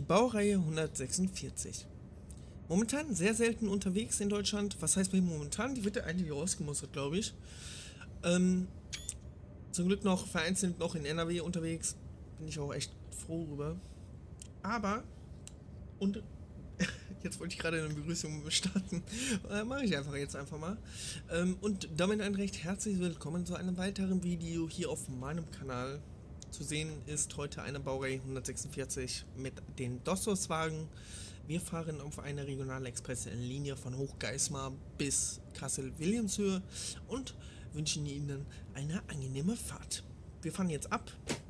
Die Baureihe 146. Momentan sehr selten unterwegs in Deutschland. Was heißt bei momentan? Die wird ja eigentlich rausgemustert, glaube ich. Zum Glück noch vereinzelt noch in NRW unterwegs. Bin ich auch echt froh drüber. Aber, und jetzt wollte ich gerade eine Begrüßung starten. Mache ich einfach mal. Und damit ein recht herzlich willkommen zu einem weiteren Video hier auf meinem Kanal. Zu sehen ist heute eine Baureihe 146 mit den Dostos-Wagen. Wir fahren auf einer Regionalexpress-Linie von Hochgeismar bis Kassel-Wilhelmshöhe und wünschen Ihnen eine angenehme Fahrt. Wir fahren jetzt ab.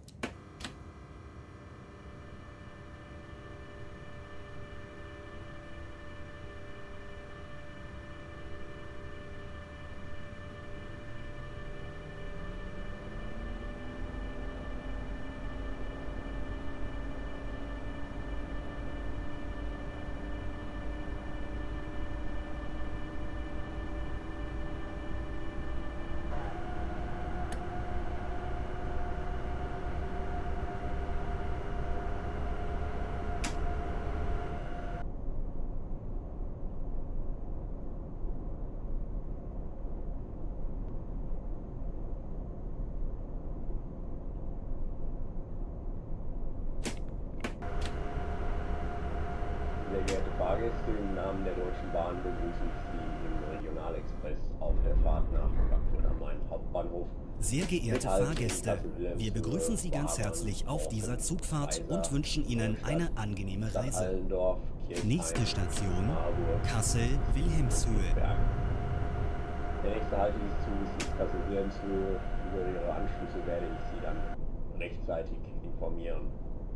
Sehr geehrte Fahrgäste, im Namen der Deutschen Bahn begrüßen Sie im Regionalexpress auf der Fahrt nach Frankfurt am Main Hauptbahnhof. Sehr geehrte Fahrgäste, wir begrüßen Sie ganz herzlich auf dieser Zugfahrt und wünschen Ihnen eine angenehme Reise. Nächste Station, Kassel-Wilhelmshöhe. Der nächste Halt dieses Zuges ist Kassel-Wilhelmshöhe. Über Ihre Anschlüsse werde ich Sie dann rechtzeitig informieren.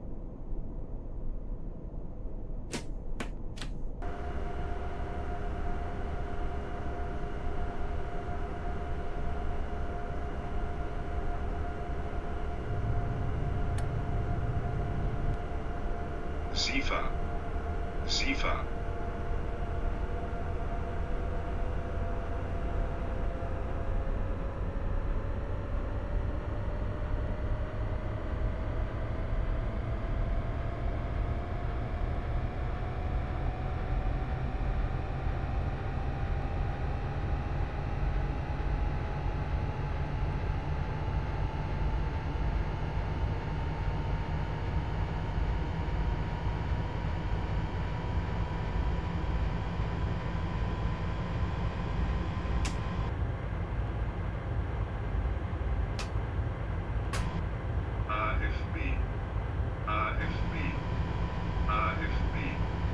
SIFA. AFB.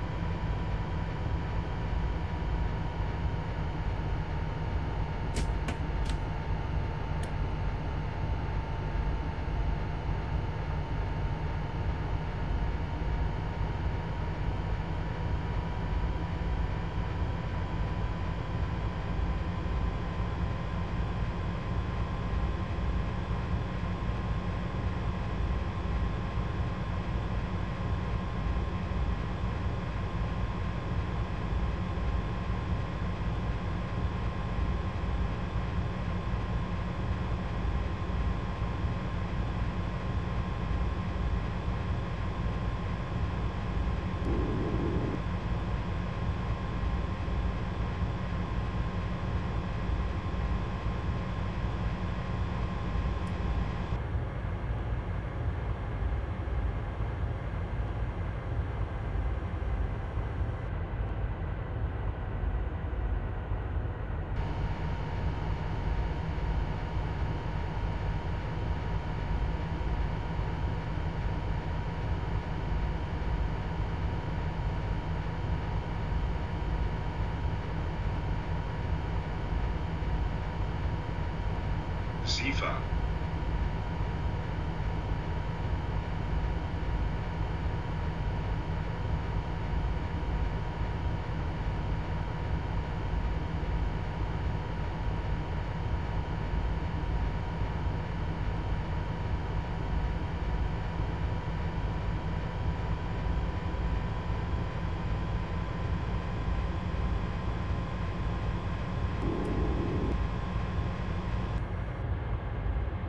SIFA.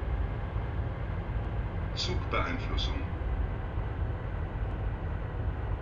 Zugbeeinflussung.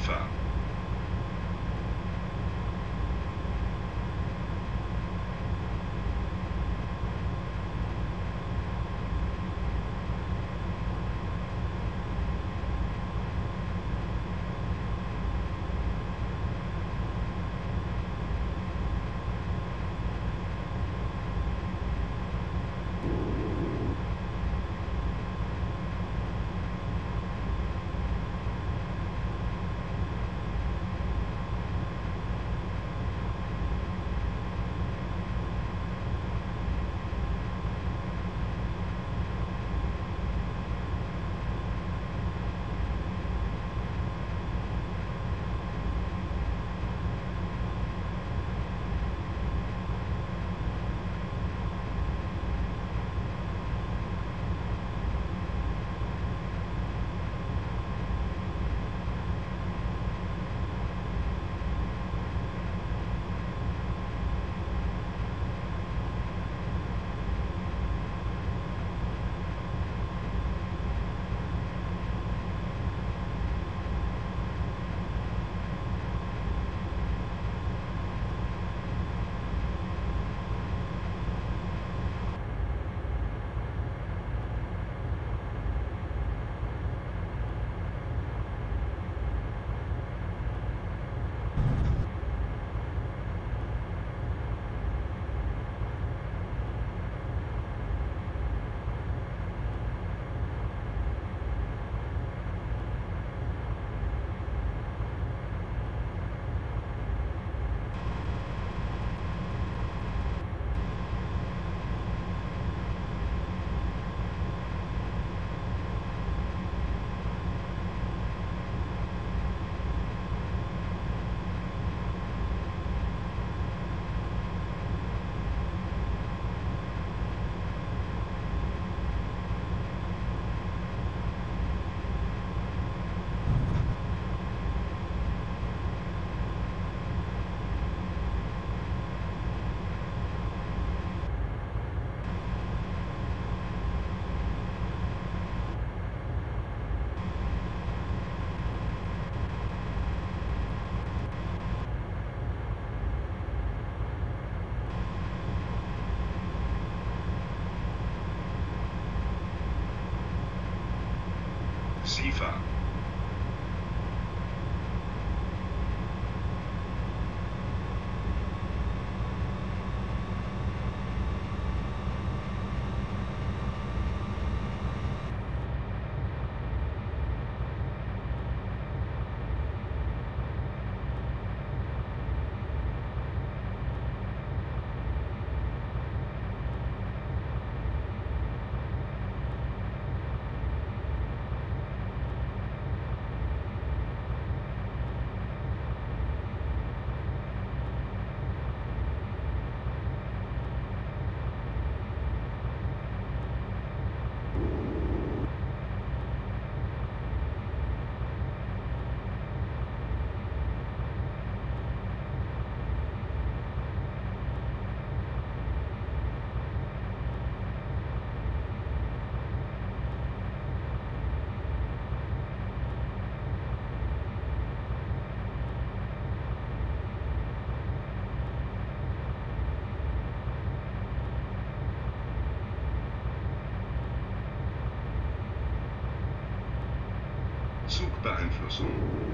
SIFA. SIFA. Zugbeeinflussung.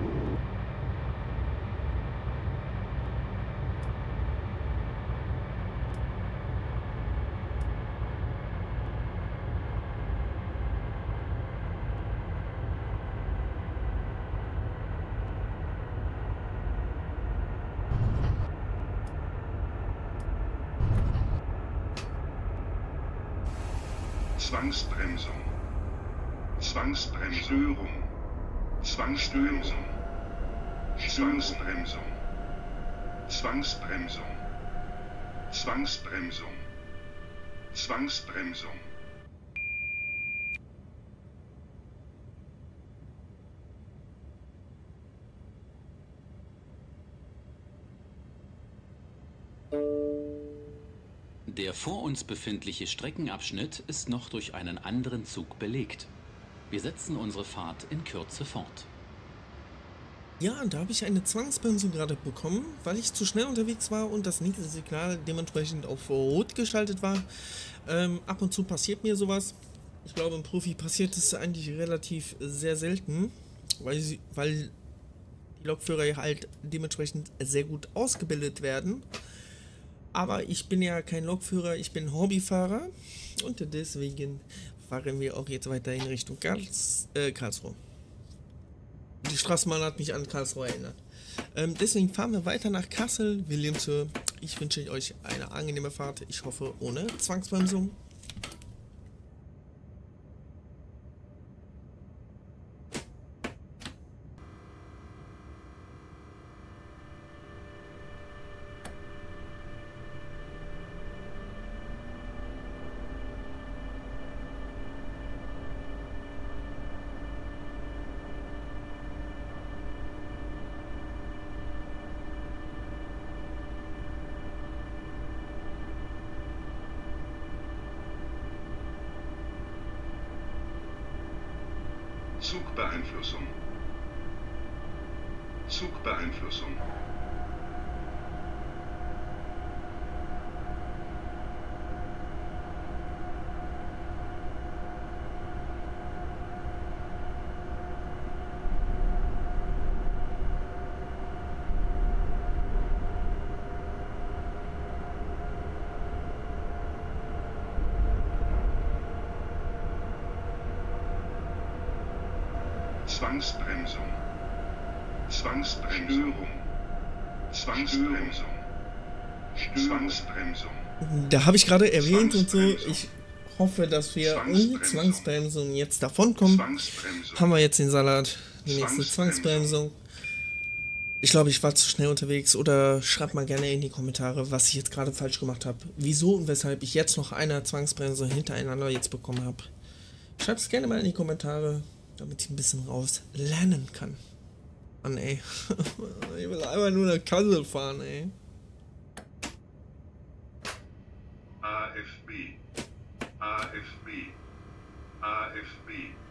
Zwangsbremsung. Zwangsbremsung. Zwangsbremsung. Zwangsbremsung. Zwangsbremsung. Zwangsbremsung. Zwangsbremsung. Der vor uns befindliche Streckenabschnitt ist noch durch einen anderen Zug belegt. Wir setzen unsere Fahrt in Kürze fort. Ja, da habe ich eine Zwangsbremsung gerade bekommen, weil ich zu schnell unterwegs war und das nächste Signal dementsprechend auf Rot geschaltet war. Ab und zu passiert mir sowas. Ich glaube, im Profi passiert es eigentlich relativ sehr selten, weil die Lokführer ja halt dementsprechend sehr gut ausgebildet werden. Aber ich bin ja kein Lokführer, ich bin Hobbyfahrer und deswegen fahren wir auch jetzt weiter in Richtung Karlsruhe. Die Straßenbahn hat mich an Karlsruhe erinnert. Deswegen fahren wir weiter nach Kassel, Wilhelmshöhe. Ich wünsche euch eine angenehme Fahrt. Ich hoffe ohne Zwangsbremsung. Zugbeeinflussung. Zugbeeinflussung. Zwangsbremsung. Zwangsbremsung. Zwangsbremsung. Zwangsbremsung. Da habe ich gerade erwähnt und so, ich hoffe, dass wir ohne Zwangsbremsung jetzt davonkommen. Haben wir jetzt den Salat, die nächste Zwangsbremsung. Ich glaube, ich war zu schnell unterwegs oder schreibt mal gerne in die Kommentare, was ich jetzt gerade falsch gemacht habe. Wieso und weshalb ich jetzt noch eine Zwangsbremse hintereinander jetzt bekommen habe. Schreibt es gerne mal in die Kommentare, damit ich ein bisschen raus lernen kann. Mann, ey. Ich will einfach nur nach Kassel fahren, ey. AFB. AFB. AFB.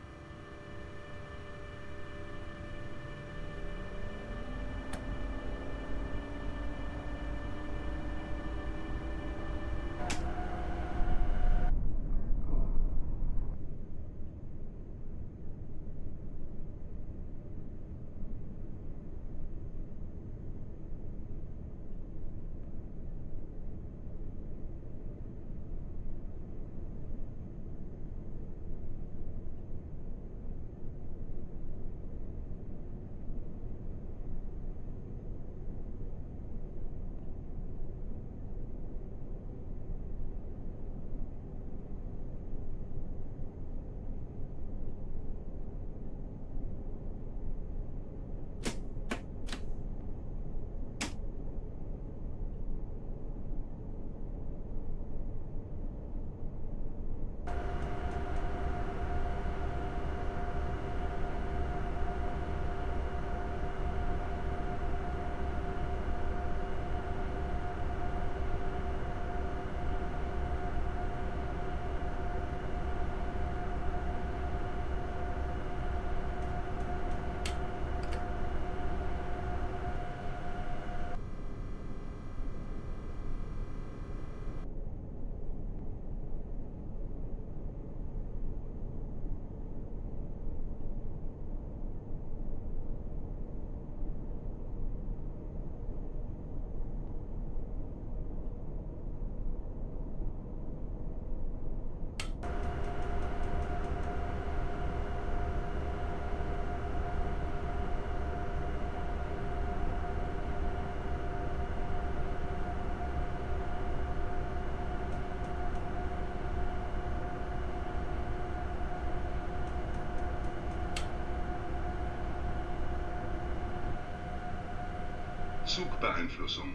Zugbeeinflussung.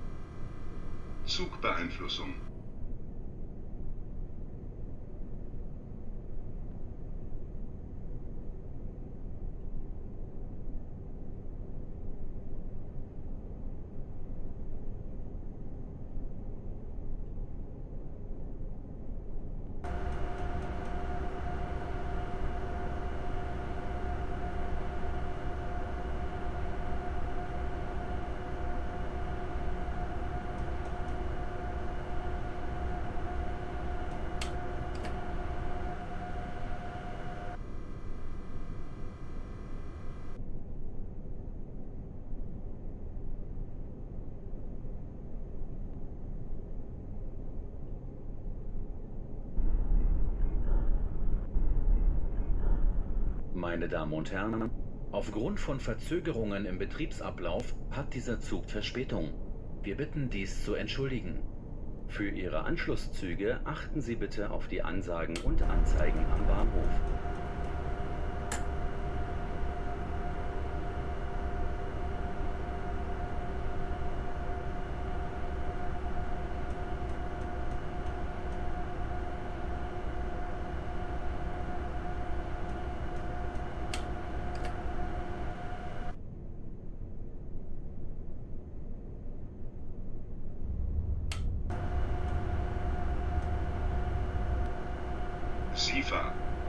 Zugbeeinflussung. Meine Damen und Herren, aufgrund von Verzögerungen im Betriebsablauf hat dieser Zug Verspätung. Wir bitten dies zu entschuldigen. Für Ihre Anschlusszüge achten Sie bitte auf die Ansagen und Anzeigen am Bahnhof. SIFA.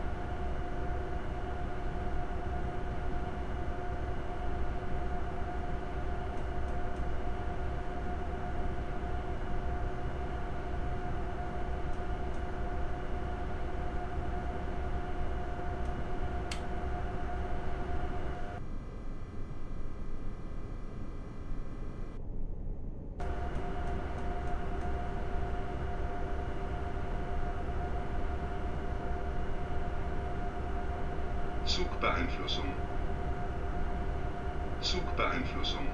Zugbeeinflussung. Zugbeeinflussung.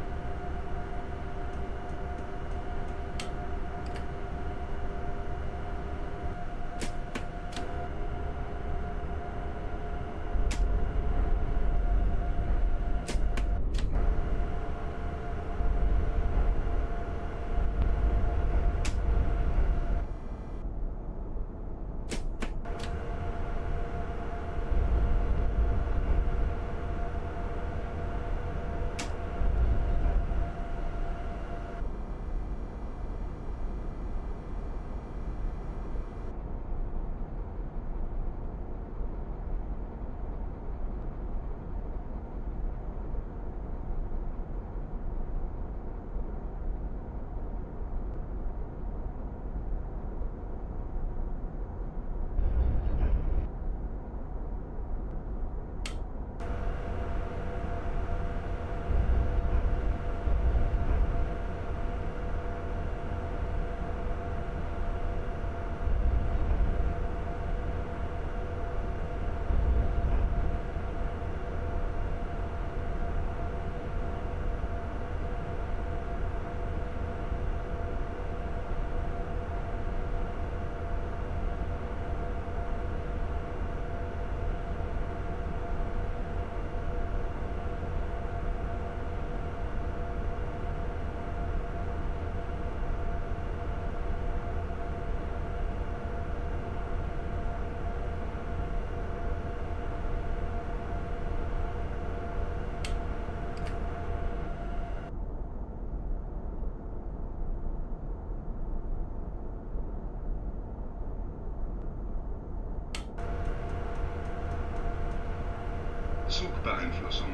Zugbeeinflussung.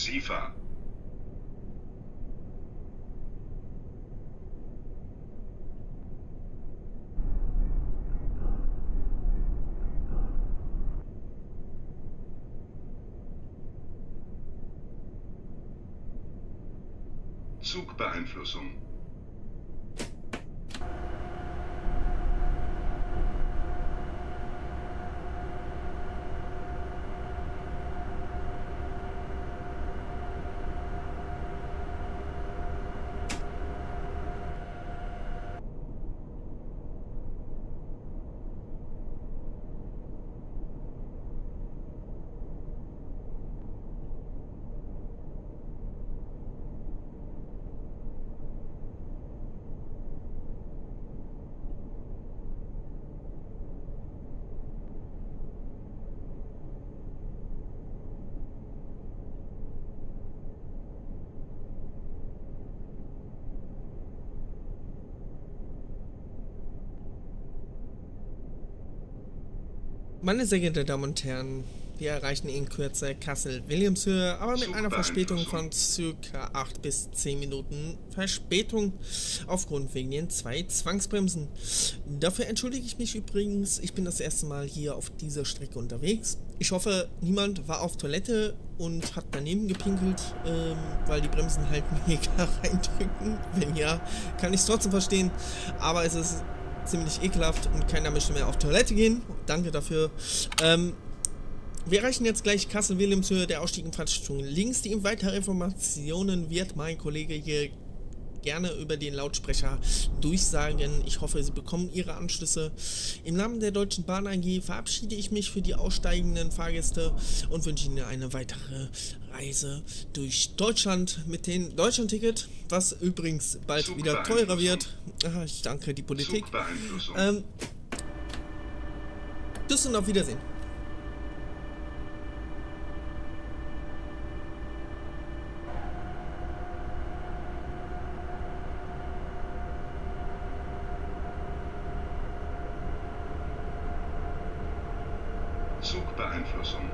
SIFA. Zugbeeinflussung. Meine sehr geehrten Damen und Herren, wir erreichen in Kürze Kassel-Wilhelmshöhe, aber mit einer Verspätung von ca. 8 bis 10 Minuten Verspätung aufgrund wegen den 2 Zwangsbremsen. Dafür entschuldige ich mich übrigens, ich bin das erste Mal hier auf dieser Strecke unterwegs. Ich hoffe, niemand war auf Toilette und hat daneben gepinkelt, weil die Bremsen halt mega reindrücken. Wenn ja, kann ich es trotzdem verstehen, aber es ist ziemlich ekelhaft und keiner möchte mehr auf Toilette gehen. Danke dafür. Wir erreichen jetzt gleich Kassel-Wilhelmshöhe, der Ausstieg in Fahrtrichtung links. Die weitere Informationen wird mein Kollege hier gerne über den Lautsprecher durchsagen. Ich hoffe, Sie bekommen Ihre Anschlüsse. Im Namen der Deutschen Bahn AG verabschiede ich mich für die aussteigenden Fahrgäste und wünsche Ihnen eine weitere Reise durch Deutschland mit dem Deutschlandticket, was übrigens bald wieder teurer wird. Ich danke die Politik. Tschüss und auf Wiedersehen. Zugbeeinflussung.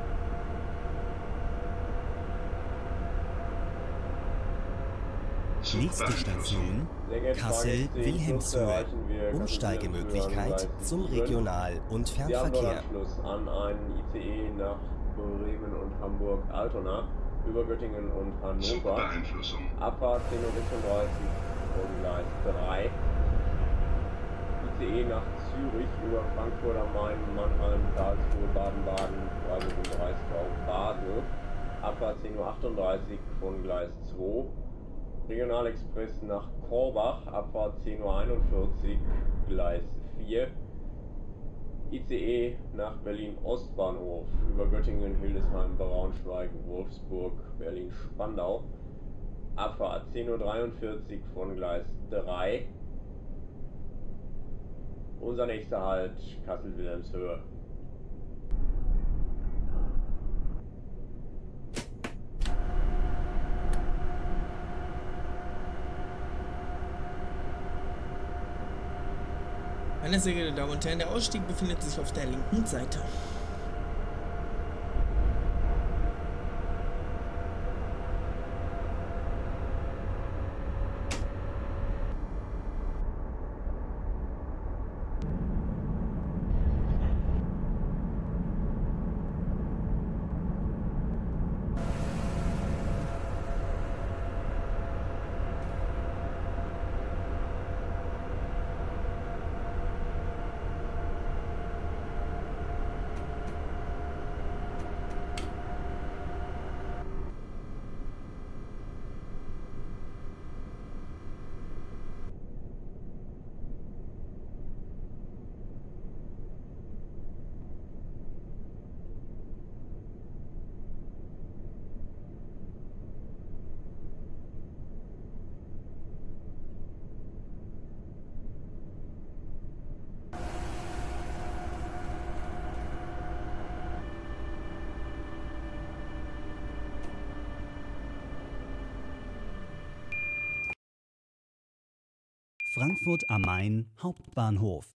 Nächste Station Kassel-Wilhelmshöhe. Umsteigemöglichkeit zum Regional- und Fernverkehr. Anschluss an einen ICE nach Bremen und Hamburg-Altona über Göttingen und Hannover. Zugbeeinflussung. Abfahrt 10:36 Uhr von Gleis 3. ICE nach Zürich über Frankfurt am Main, Mannheim, Karlsruhe, Baden-Baden, Freiburg und Breisgau-Basel. Abfahrt 10:38 Uhr von Gleis 2. Regionalexpress nach Korbach, Abfahrt 10:41 Uhr, Gleis 4. ICE nach Berlin Ostbahnhof über Göttingen, Hildesheim, Braunschweig, Wolfsburg, Berlin-Spandau. Abfahrt 10:43 Uhr von Gleis 3. Unser nächster Halt Kassel-Wilhelmshöhe. Meine sehr geehrten Damen und Herren, der Ausstieg befindet sich auf der linken Seite. Frankfurt am Main Hauptbahnhof.